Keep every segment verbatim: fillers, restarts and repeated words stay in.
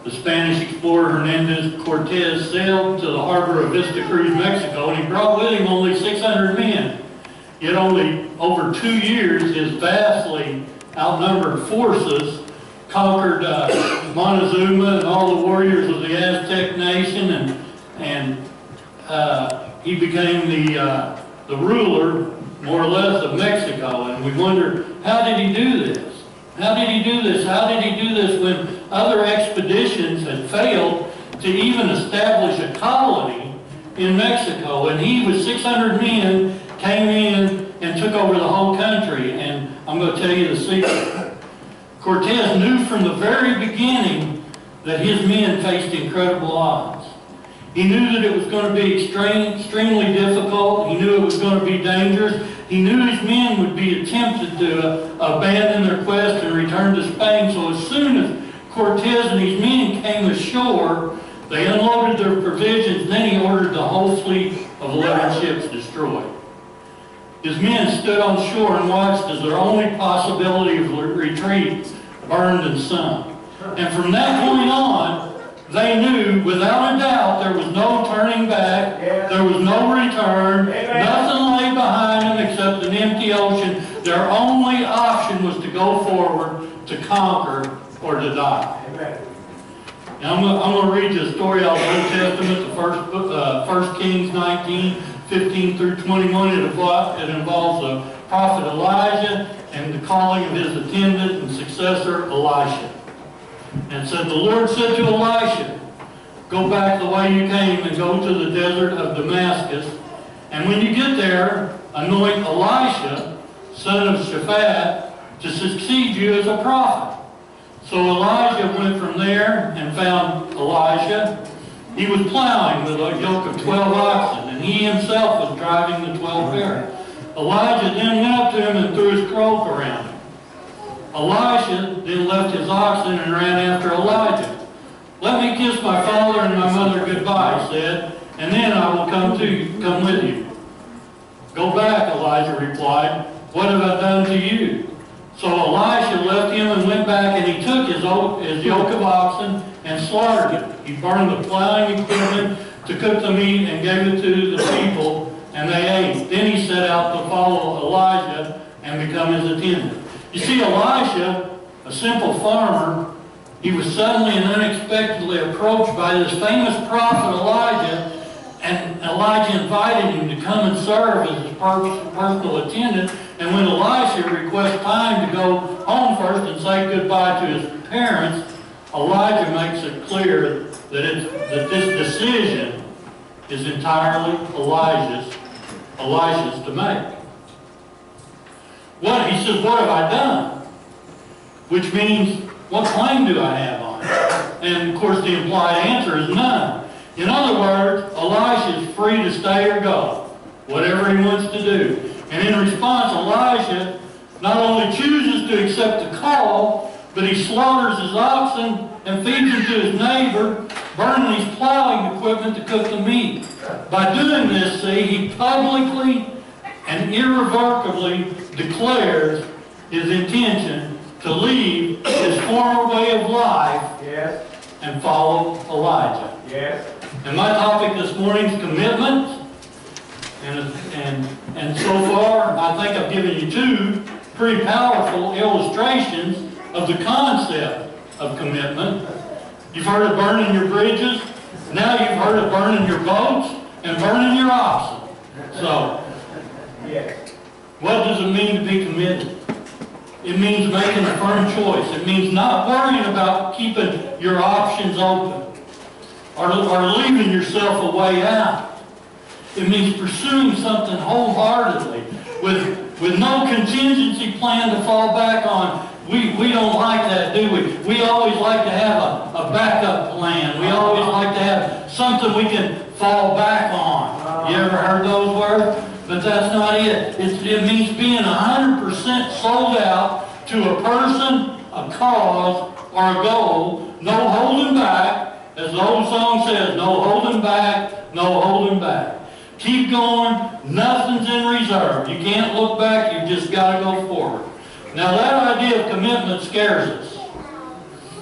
the Spanish explorer Hernandez Cortez sailed to the harbor of Vista Cruz, Mexico, and he brought with him only six hundred men. Yet only over two years, his vastly outnumbered forces conquered uh, Montezuma and all the warriors of the Aztec nation, and, and uh, he became the, uh, the ruler, more or less, of Mexico. And we wonder, how did he do this? How did he do this? How did he do this when other expeditions had failed to even establish a colony in Mexico? And he, with six hundred men, came in and took over the whole country. And I'm going to tell you the secret. Cortez knew from the very beginning that his men faced incredible odds. He knew that it was going to be extreme, extremely difficult. He knew it was going to be dangerous. He knew his men would be tempted to uh, abandon their quest and return to Spain. So as soon as Cortez and his men came ashore, they unloaded their provisions, and then he ordered the whole fleet of eleven ships destroyed. His men stood on shore and watched as their only possibility of retreat burned and sunk. And from that point on, they knew without a doubt there was no turning back, there was no return, nothing lay behind them except an empty ocean. Their only option was to go forward, to conquer, or to die. Now I'm going, I'm going to read you a story out of the Old Testament, the first book, uh, First Kings nineteen, fifteen through twenty-one. It involves, it involves the prophet Elijah and the calling of his attendant and successor, Elisha. And said, the Lord said to Elisha, go back the way you came and go to the desert of Damascus. And when you get there, anoint Elisha, son of Shaphat, to succeed you as a prophet. So Elijah went from there and found Elisha. He was plowing with a yoke of twelve oxen, and he himself was driving the twelve pairs. Elijah then went up to him and threw his cloak around him. Elisha then left his oxen and ran after Elijah. Let me kiss my father and my mother goodbye, he said, and then I will come to you, come with you. Go back, Elijah replied. What have I done to you? So Elisha left him and went back, and he took his, his yoke of oxen and slaughtered it. He burned the plowing equipment to cook the meat and gave it to the people, and they ate. Then he set out to follow Elijah and become his attendant. You see, Elisha, a simple farmer, he was suddenly and unexpectedly approached by this famous prophet Elijah, and Elijah invited him to come and serve as his personal attendant. And when Elisha requests time to go home first and say goodbye to his parents, Elijah makes it clear that, it's, that this decision is entirely Elijah's, Elisha's to make. What? He says, what have I done? Which means, what claim do I have on it? And of course the implied answer is none. In other words, Elisha is free to stay or go, whatever he wants to do. And in response, Elisha not only chooses to accept the call, but he slaughters his oxen and feeds them to his neighbor, burning his plowing equipment to cook the meat. By doing this, see, he publicly and irrevocably declares his intention to leave his former way of life yes. and follow Elijah. Yes. And my topic this morning is commitment. And, and, and so far, I think I've given you two pretty powerful illustrations of the concept of commitment. You've heard of burning your bridges. Now you've heard of burning your boats and burning your oxen. So, what does it mean to be committed? It means making a firm choice. It means not worrying about keeping your options open or, or leaving yourself a way out. It means pursuing something wholeheartedly with, with no contingency plan to fall back on. We, we don't like that, do we? We always like to have a, a backup plan. We always like to have something we can fall back on. You ever heard those words? But that's not it. It's, it means being one hundred percent sold out to a person, a cause, or a goal. No holding back. As the old song says, no holding back, no holding back. Keep going. Nothing's in reserve. You can't look back. You've just got to go forward. Now that idea of commitment scares us.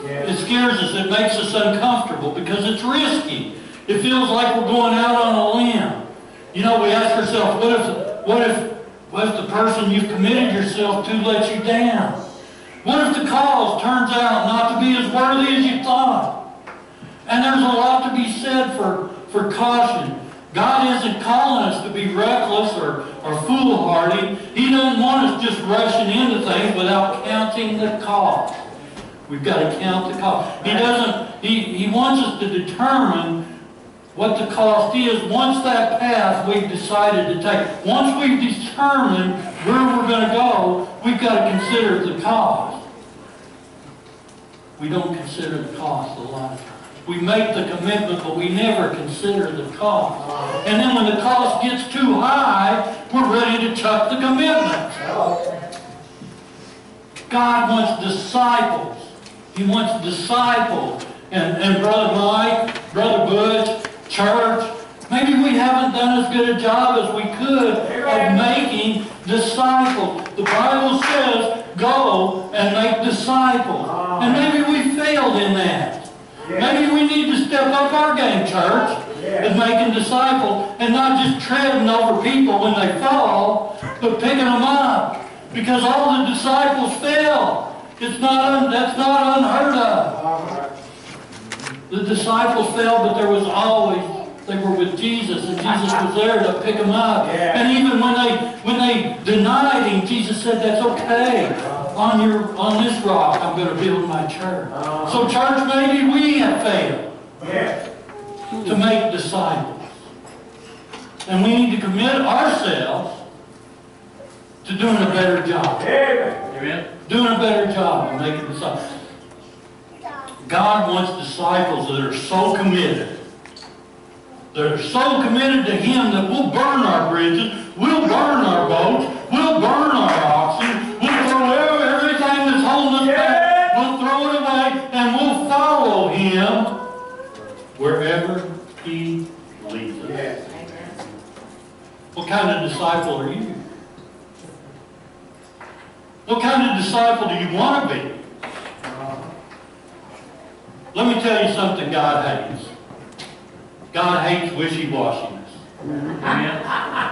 It scares us. It makes us uncomfortable because it's risky. It feels like we're going out on a limb. You know, we ask ourselves, what if, what if, what if the person you've committed yourself to lets you down? What if the cause turns out not to be as worthy as you thought? And there's a lot to be said for, for caution. God isn't calling us to be reckless or, or foolhardy. He doesn't want us just rushing into things without counting the cost. We've got to count the cost. He doesn't, he, he wants us to determine what the cost is once that path we've decided to take. Once we've determined where we're going to go, we've got to consider the cost. We don't consider the cost a lot of times. We make the commitment, but we never consider the cost. And then when the cost gets too high, we're ready to chuck the commitment. God wants disciples. He wants disciples. And, and Brother Mike, Brother Butch, church, maybe we haven't done as good a job as we could of making disciples. The Bible says, go and make disciples. And maybe we failed in that. Maybe we need to step up our game, church, in making disciples and not just treading over people when they fall, but picking them up. Because all the disciples fell. It's not, that's not unheard of. The disciples fell, but there was always, they were with Jesus, and Jesus was there to pick them up. And even when they, when they denied Him, Jesus said, that's okay. On your, on this rock, I'm going to build my church. Uh-huh. So, church, maybe we have failed yeah. to make disciples, and we need to commit ourselves to doing a better job. Amen. Doing a better job of making disciples. God wants disciples that are so committed, that are so committed to Him that we'll burn our bridges, we'll burn our boats, we'll burn our oxen, we'll throw everything that's holding us back, we'll throw it away, and we'll follow Him wherever He leads us. What kind of disciple are you? What kind of disciple do you want to be? Let me tell you something God hates. God hates wishy-washiness. Amen.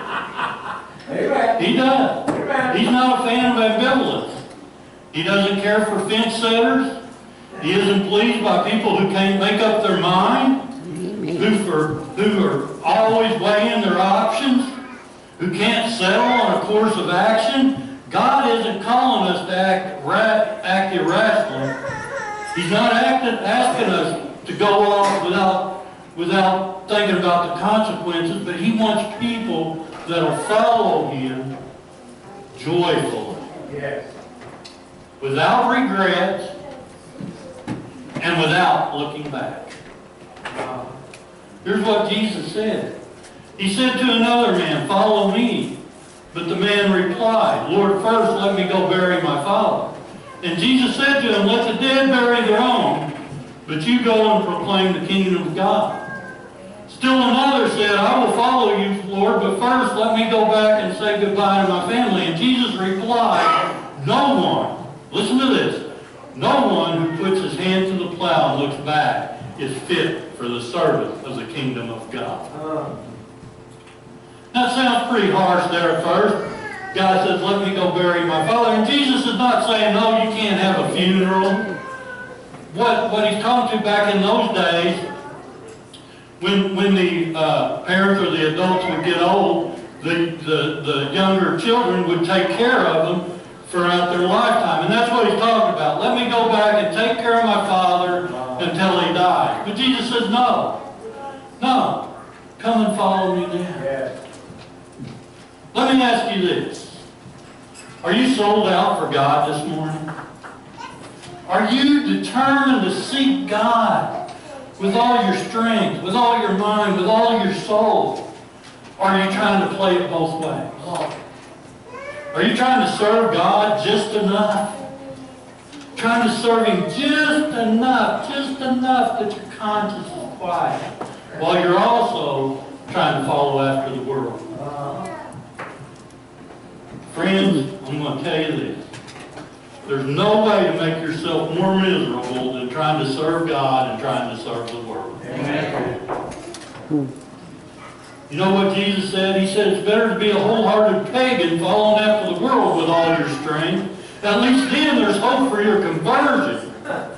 He does. He's not a fan of ambivalence. He doesn't care for fence setters. He isn't pleased by people who can't make up their mind, who, for, who are always weighing their options, who can't settle on a course of action. God isn't calling us to act, ra act irrationally. He's not acting, asking us to go off without, without thinking about the consequences, but He wants people that will follow Him joyfully. Yes. Without regrets and without looking back. Here's what Jesus said. He said to another man, follow me. But the man replied, Lord, first let me go bury my father. And Jesus said to him, let the dead bury their own, but you go and proclaim the kingdom of God. Still another said, I will follow you, Lord, but first let me go back and say goodbye to my family. And Jesus replied, no one, listen to this, no one who puts his hand to the plow and looks back is fit for the service of the kingdom of God. That sounds pretty harsh there at first. God says, let me go bury my father. And Jesus is not saying, no, you can't have a funeral. What, what He's talking to back in those days, when, when the uh, parents or the adults would get old, the, the, the younger children would take care of them throughout their lifetime. And that's what He's talking about. Let me go back and take care of my father until he dies. But Jesus says, no. No. Come and follow me now. Let me ask you this. Are you sold out for God this morning? Are you determined to seek God with all your strength, with all your mind, with all your soul? Or are you trying to play it both ways? Are you trying to serve God just enough? Trying to serve Him just enough, just enough that your conscience is quiet, while you're also trying to follow after the world? Friends, I'm going to tell you this. There's no way to make yourself more miserable than trying to serve God and trying to serve the world. Amen. You know what Jesus said? He said it's better to be a wholehearted pagan following after the world with all your strength. At least then there's hope for your conversion.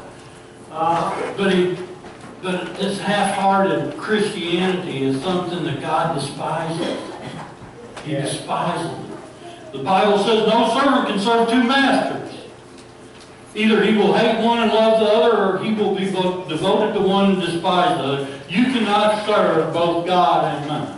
Uh, but, he, but this half-hearted Christianity is something that God despises. He yeah. despises it. The Bible says no servant can serve two masters. Either he will hate one and love the other, or he will be devoted to one and despise the other. You cannot serve both God and man.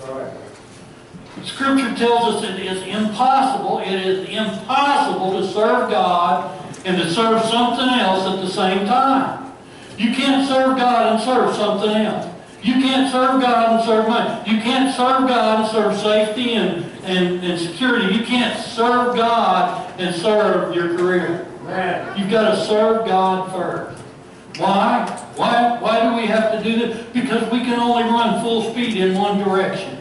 Scripture tells us it is impossible, it is impossible to serve God and to serve something else at the same time. You can't serve God and serve something else. You can't serve God and serve money. You can't serve God and serve safety and, and, and security. You can't serve God and serve your career. You've got to serve God first. Why? Why, why do we have to do this? Because we can only run full speed in one direction.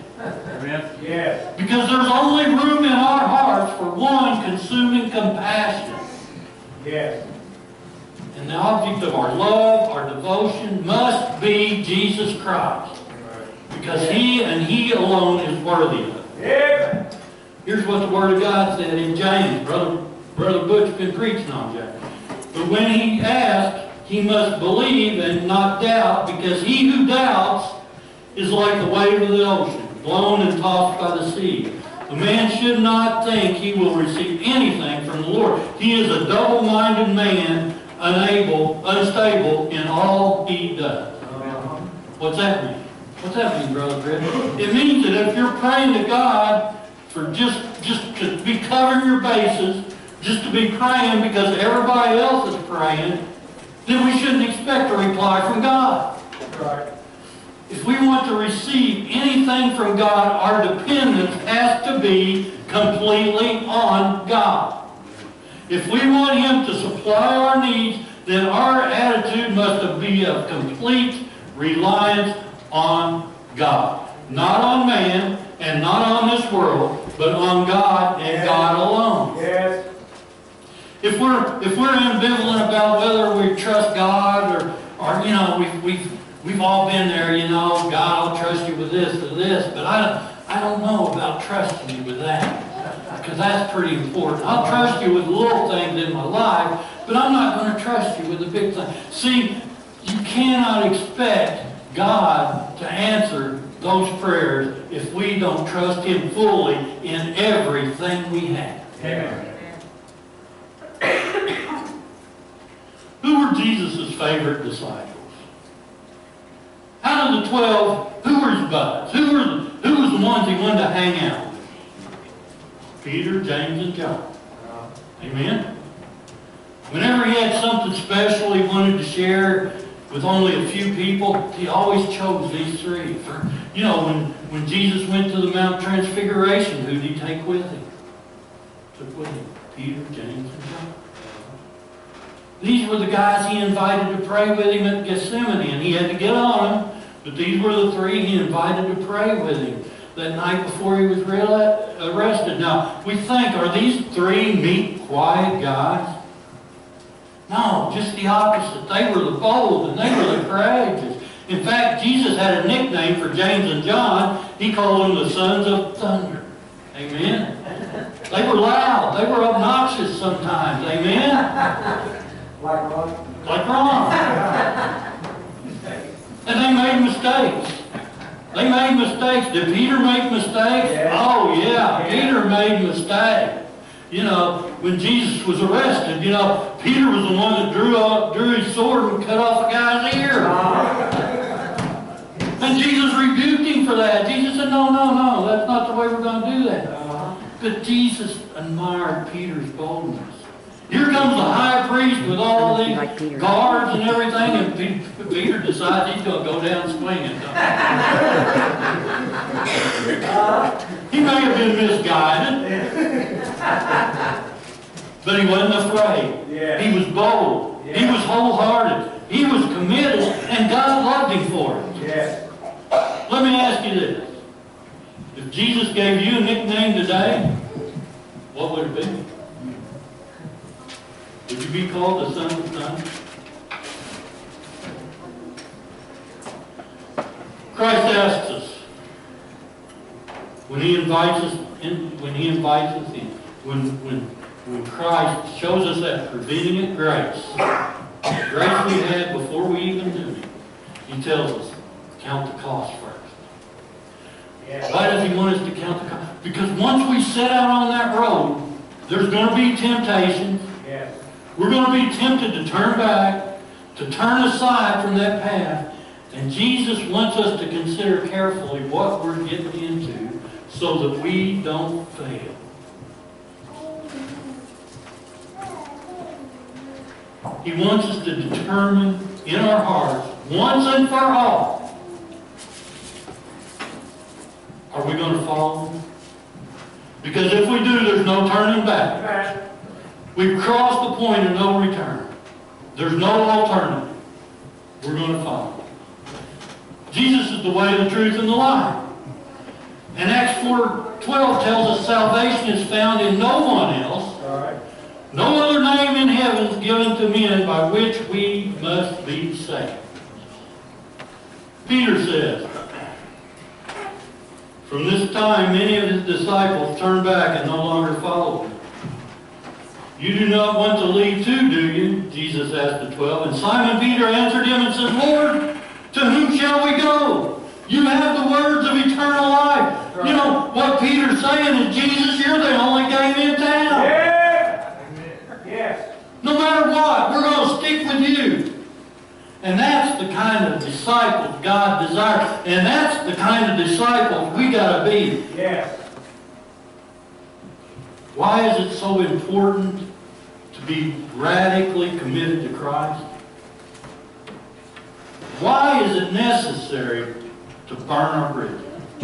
Yes. Because there's only room in our hearts for one consuming compassion. Yes. And the object of our love, our devotion, must be Jesus Christ. Because He and He alone is worthy of it. Yes. Here's what the Word of God said in James. Brother, Brother Butch been preaching on that. But when he asked, he must believe and not doubt, because he who doubts is like the wave of the ocean, blown and tossed by the sea. A man should not think he will receive anything from the Lord. He is a double-minded man, unable, unstable in all he does. What's that mean? What's that mean, Brother Fred? It means that if you're praying to God for just, just to be covering your bases, just to be praying because everybody else is praying, then we shouldn't expect a reply from God. Right. If we want to receive anything from God, our dependence has to be completely on God. If we want Him to supply our needs, then our attitude must be of complete reliance on God. Not on man and not on this world, but on God and yes. God alone. Yes. If we're if we're ambivalent about whether we trust God or or you know we've we've we've all been there, you know, God, I'll trust you with this or this, but I don't I don't know about trusting you with that, because that's pretty important. I'll trust you with little things in my life, but I'm not going to trust you with the big thing. See, you cannot expect God to answer those prayers if we don't trust Him fully in everything we have. Amen. Who were Jesus' favorite disciples? Out of the twelve, who were his buds? Who, were, who was the ones he wanted to hang out with? Peter, James, and John. Amen? Whenever he had something special he wanted to share with only a few people, he always chose these three. For, you know, when, when Jesus went to the Mount Transfiguration, who did he take with him? Took with him Peter, James, and John. These were the guys he invited to pray with him at Gethsemane, and he had to get on them, but these were the three he invited to pray with him that night before he was arrested. Now, we think, are these three meek, quiet guys? No, just the opposite. They were the bold and they were the courageous. In fact, Jesus had a nickname for James and John. He called them the sons of thunder. Amen? They were loud. They were obnoxious sometimes. Amen? Like Ron? Like Ron. And they made mistakes. They made mistakes. Did Peter make mistakes? Yeah. Oh, yeah. yeah. Peter made mistakes. You know, when Jesus was arrested, you know, Peter was the one that drew, up, drew his sword and cut off a guy's ear. Uh-huh. And Jesus rebuked him for that. Jesus said, no, no, no, that's not the way we're going to do that. Uh-huh. But Jesus admired Peter's boldness. Here comes the high priest with all these like guards and everything, and Peter decides he's going to go down swinging. He may have been misguided, but he wasn't afraid. Yeah. He was bold. Yeah. He was wholehearted. He was committed, and God loved him for it. Yeah. Let me ask you this. If Jesus gave you a nickname today, what would it be? Would you be called the son of the son? Christ asks us, when He invites us in, when He invites us in, when, when, when Christ shows us that prevenient grace, the grace we had before we even knew Him, He tells us, count the cost first. Yeah. Why does He want us to count the cost? Because once we set out on that road, there's going to be temptations. Yeah. We're going to be tempted to turn back, to turn aside from that path. And Jesus wants us to consider carefully what we're getting into so that we don't fail. He wants us to determine in our hearts, once and for all, are we going to follow Him? Because if we do, there's no turning back. We've crossed the point of no return. There's no alternative. We're going to follow. Jesus is the way, the truth, and the life. And Acts four twelve tells us salvation is found in no one else. No other name in heaven is given to men by which we must be saved. Peter says, from this time many of His disciples turned back and no longer followed Him. You do not want to leave too, do you? Jesus asked the twelve. And Simon Peter answered Him and said, Lord, to whom shall we go? You have the words of eternal life. Right. You know, what Peter's saying is, Jesus, you're the only game in town. Yeah. Yes. No matter what, we're going to stick with you. And that's the kind of disciples God desires. And that's the kind of disciples we got to be. Yes. Why is it so important to be radically committed to Christ? Why is it necessary to burn our bridges?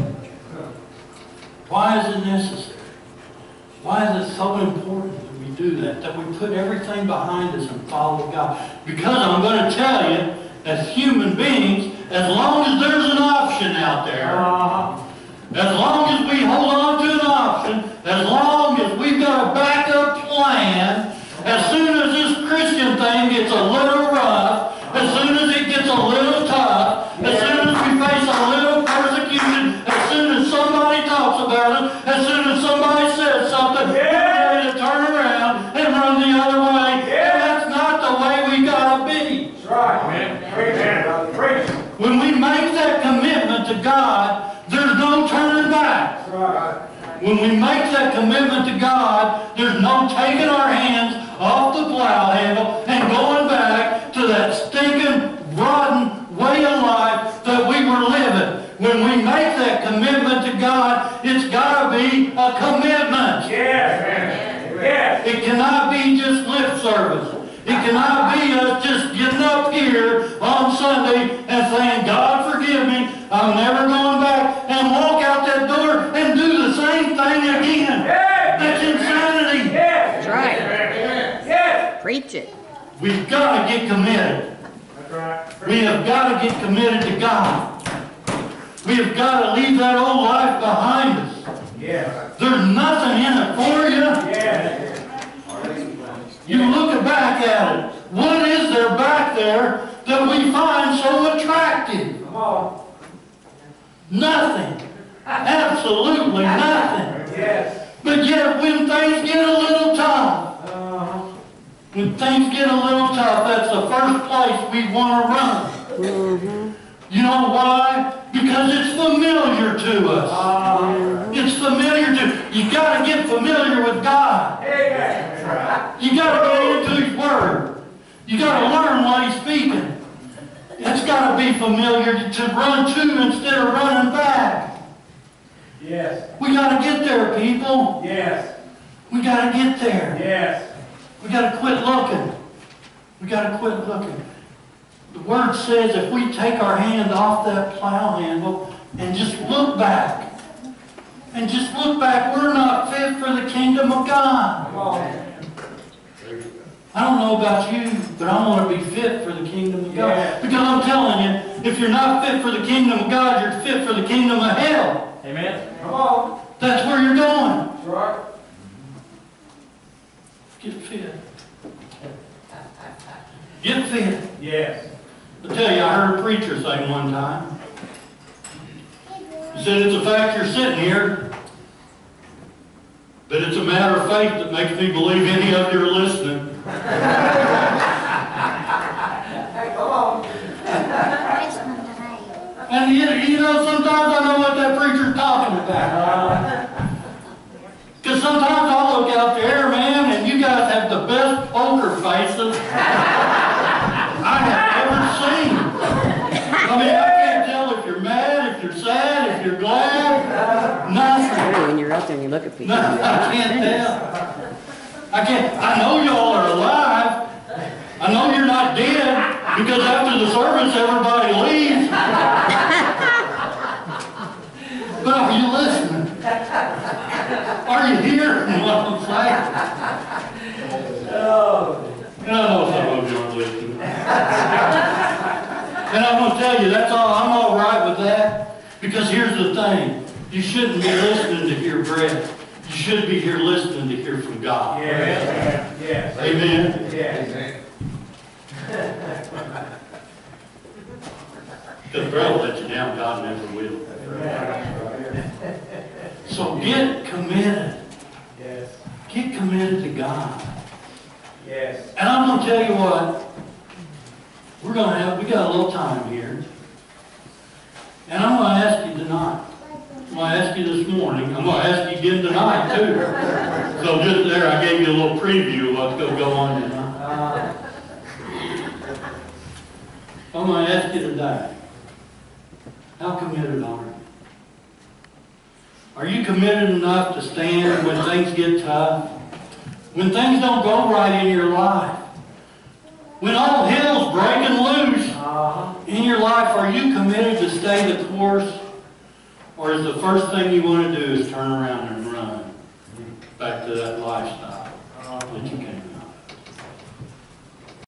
Why is it necessary? Why is it so important that we do that? That we put everything behind us and follow God? Because I'm going to tell you, as human beings, as long as there's an option out there, as long as we hold on to an option, as long as we've got a backup plan, as soon as this Christian thing gets a little rough, as soon as it gets a little tough, as soon as we face a little persecution, as soon as somebody talks about it, as soon as somebody says something, we're ready to turn around and run the other way. And that's not the way we gotta be. That's right, man. Preach. When we make that commitment to God, there's no turning back. That's right. When we make that commitment to God, there's no taking our hands off the plow handle and going back to that stinking, rotten way of life that we were living. When we make that commitment to God, it's got to be a commitment. Yes, man. Yes. It cannot be just lip service. It cannot be us just getting up here on Sunday and saying, God forgive me, I'm never going back, and walk out that door and do the same thing again. Yes. That's insanity. Yes. That's right. Yes. Preach it. We've got to get committed. That's right. We have got to get committed to God. We have got to leave that old life behind us. Yes. There's nothing in it for you. Yes. You look back at it. What is there back there that we find so attractive? Come on. Nothing. Absolutely nothing. Yes. But yet when things get a little tough, Uh-huh. when things get a little tough, that's the first place we want to run. Mm-hmm. You know why? Because it's familiar to us. Uh-huh. It's familiar to, you got to get familiar with God. Amen. That's right. You got to get into His Word. You got to learn what He's speaking. It's got to be familiar to run to instead of running back. Yes. We got to get there, people. Yes. We got to get there. Yes. We got to quit looking. We got to quit looking. The Word says if we take our hand off that plow handle and just look back, and just look back, we're not fit for the kingdom of God. Come on. I don't know about you, but I want to be fit for the kingdom of God. Yeah. Because I'm telling you, if you're not fit for the kingdom of God, you're fit for the kingdom of hell. Amen. Come on. That's where you're going. That's right. Get fit. Get fit. Yes. I tell you, I heard a preacher say one time. He said, it's a fact you're sitting here, but it's a matter of faith that makes me believe any of you are listening. And you, you know, sometimes I know what that preacher's talking about. Because sometimes I look out there, man, and you guys have the best poker faces I have ever seen. I mean, I can't tell if you're mad, if you're sad, if you're glad. Nothing. When you're out there and you look at people. No, I can't tell. I can't. I know y'all are alive. I know you're not dead because after the service everybody leaves. But are you listening? Are you hearing what I'm saying? Oh. And I know some of you aren't listening. And I'm going to tell you, that's all. I'm all right with that. Because here's the thing. You shouldn't be listening to hear breath. You should be here listening to hear from God. Yes. Yes. Amen? Yes. Because breath will let you down. God never will. So get committed. Yes. Get committed to God. Yes. And I'm going to tell you what. We're going to have, we got a little time here. And I'm going to ask you tonight. I'm going to ask you this morning. I'm going to ask you again tonight, too. So just there, I gave you a little preview of what's going to go on tonight. I'm going to ask you today, how committed are you? Are you committed enough to stand when things get tough? When things don't go right in your life? When all hell's breaking loose in your life, are you committed to stay the course? Or is the first thing you want to do is turn around